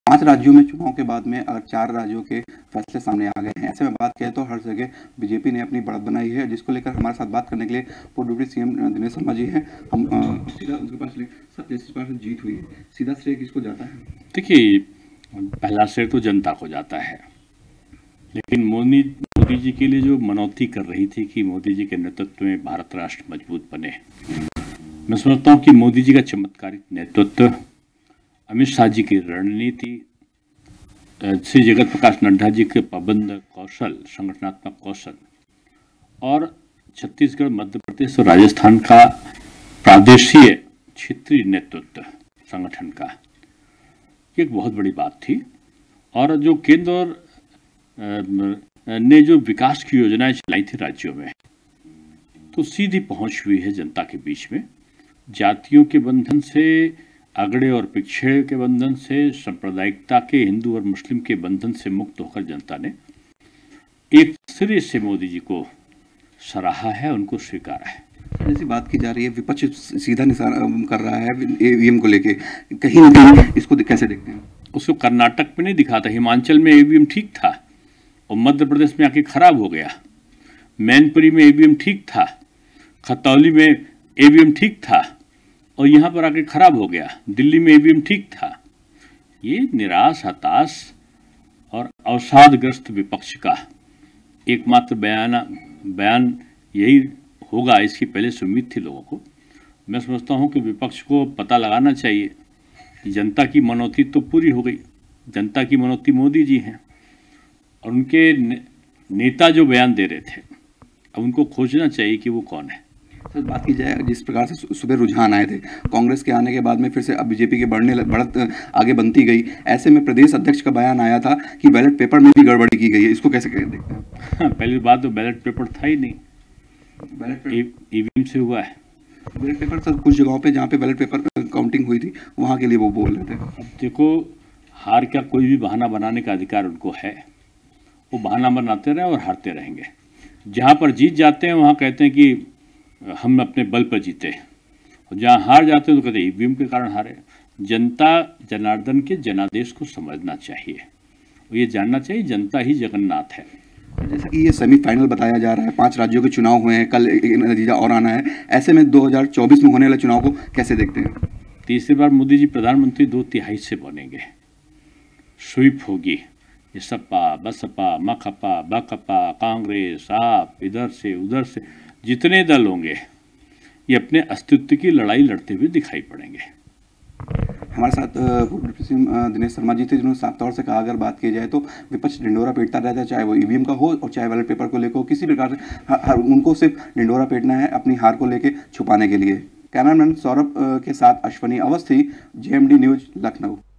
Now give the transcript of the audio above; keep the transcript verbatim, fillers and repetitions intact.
पांच राज्यों में चुनाव के बाद में अगर चार राज्यों के फैसले सामने आ गए हैं, ऐसे में बात करें तो हर जगह बीजेपी ने अपनी बढ़त बनाई है, जिसको लेकर हमारे साथ बात करने के लिए पूर्व डिप्टी सीएम दिनेश शर्मा जी हैं। हम अ, सीधा उनके पास ले सर, जिस पास जीत हुई है, सीधा श्रेय किसको जाता है? देखिए, पहला श्रेय तो जनता को जाता है, लेकिन मोदी मोदी जी के लिए जो मनौती कर रही थी कि मोदी जी के नेतृत्व में भारत राष्ट्र मजबूत बने, मैं समझता हूँ कि मोदी जी का चमत्कारिक नेतृत्व, अमित शाह जी की रणनीति, श्री जगत प्रकाश नड्डा जी के प्रबंध कौशल, संगठनात्मक कौशल और छत्तीसगढ़, मध्य प्रदेश और राजस्थान का प्रादेशीय क्षेत्रीय नेतृत्व संगठन का, एक बहुत बड़ी बात थी। और जो केंद्र और ने जो विकास की योजनाएं चलाई थी राज्यों में, तो सीधी पहुंच हुई है जनता के बीच में। जातियों के बंधन से, अगड़े और पिछड़े के बंधन से, सांप्रदायिकता के, हिंदू और मुस्लिम के बंधन से मुक्त होकर जनता ने एक सिरे से मोदी जी को सराहा है, उनको स्वीकारा है। जैसी बात की जा रही है, विपक्ष सीधा निशाना कर रहा है ईवीएम को लेके, कहीं ना कहीं इसको कैसे देखते हैं? उसको कर्नाटक में नहीं दिखा था, हिमाचल में ईवीएम ठीक था और मध्य प्रदेश में आके खराब हो गया। मैनपुरी में ईवीएम ठीक था, खतौली में ईवीएम ठीक था और यहाँ पर आके खराब हो गया। दिल्ली में ईवीएम ठीक था। ये निराश, हताश और अवसादग्रस्त विपक्ष का एकमात्र बयान बयान यही होगा, इसकी पहले से उम्मीद थी लोगों को। मैं समझता हूँ कि विपक्ष को पता लगाना चाहिए कि जनता की मनौती तो पूरी हो गई। जनता की मनौती मोदी जी हैं और उनके ने, नेता जो बयान दे रहे थे, अब उनको खोजना चाहिए कि वो कौन है। सर, बात की जाए जिस प्रकार से सुबह रुझान आए थे कांग्रेस के आने के बाद में, फिर से अब बीजेपी के बढ़ने बढ़त आगे बनती गई, ऐसे में प्रदेश अध्यक्ष का बयान आया था कि बैलेट पेपर में भी गड़बड़ी की गई है, इसको कैसे देखते हैं? पहली बात तो बैलेट पेपर था ही नहीं, बैलेट ईवीएम से हुआ है। बैलेट पेपर सर कुछ जगहों पे जहाँ पे बैलेट पेपर काउंटिंग हुई थी, वहाँ के लिए वो बोल रहे थे। अब देखो, हार का कोई भी बहाना बनाने का अधिकार उनको है, वो बहाना बनाते रहे और हारते रहेंगे। जहाँ पर जीत जाते हैं वहाँ कहते हैं कि हम अपने बल पर जीते, और जहाँ हार जाते हैं तो कहते हैं ईवीएम के कारण हारे। जनता जनार्दन के जनादेश को समझना चाहिए और ये जानना चाहिए जनता ही जगन्नाथ है। जैसा कि ये सेमीफाइनल बताया जा रहा है, पांच राज्यों के चुनाव हुए हैं, कल एक नतीजा और आना है, ऐसे में दो हज़ार चौबीस में होने वाले चुनाव को कैसे देखते हैं? तीसरी बार मोदी जी प्रधानमंत्री दो तिहाई से बनेंगे, स्वीप होगी। ये सपा, बसपा, मकपा, बकपा, कांग्रेस, आप, इधर से उधर से जितने दल होंगे, ये अपने अस्तित्व की लड़ाई लड़ते हुए दिखाई पड़ेंगे। हमारे साथ पूर्व डिप्टी सीएम दिनेश शर्मा जी थे, जिन्होंने साफ तौर से कहा, अगर बात की जाए तो विपक्ष ढिंडोरा पीटता रहता है, चाहे वो ईवीएम का हो और चाहे बैलेट पेपर को लेकर हो, किसी प्रकार से हर, उनको सिर्फ ढिंडोरा पीटना है अपनी हार को लेकर छुपाने के लिए। कैमरामैन सौरभ के साथ अश्वनी अवस्थी, जेएमडी न्यूज, लखनऊ।